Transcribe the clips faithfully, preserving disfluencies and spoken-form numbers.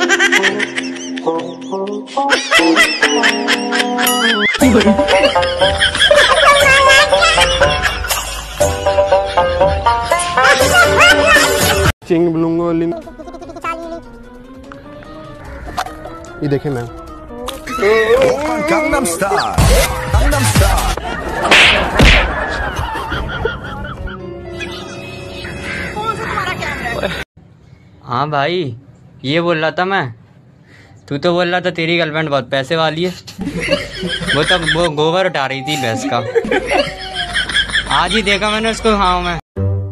चिंग ब्लूंगोलिंग ये देखे ma'am. Gangnam Style, Gangnam Style। हाँ भाई, ये बोल रहा था मैं। तू तो बोल रहा था तेरी गर्लफ्रेंड बहुत पैसे वाली है। वो तो वो गोबर उठा रही थी भैंस का। आज ही देखा मैंने उसको गाँव में।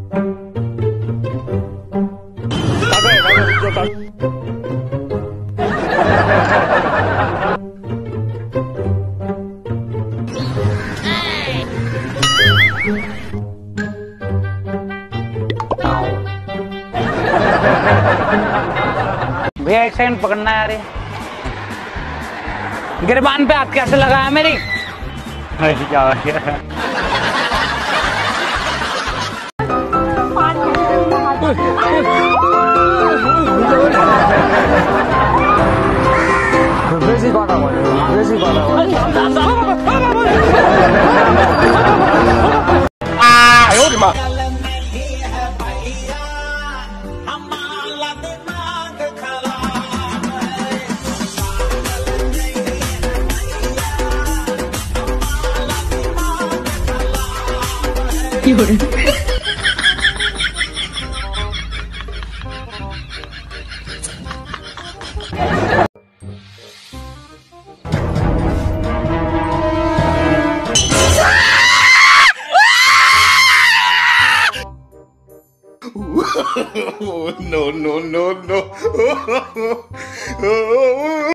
भैया एक सेकंड पकड़ना यार। गिरबान पे हाथ कैसे लगाया मेरी? क्या बेसी कथा भयो, बेसी कथा No, no, no, no.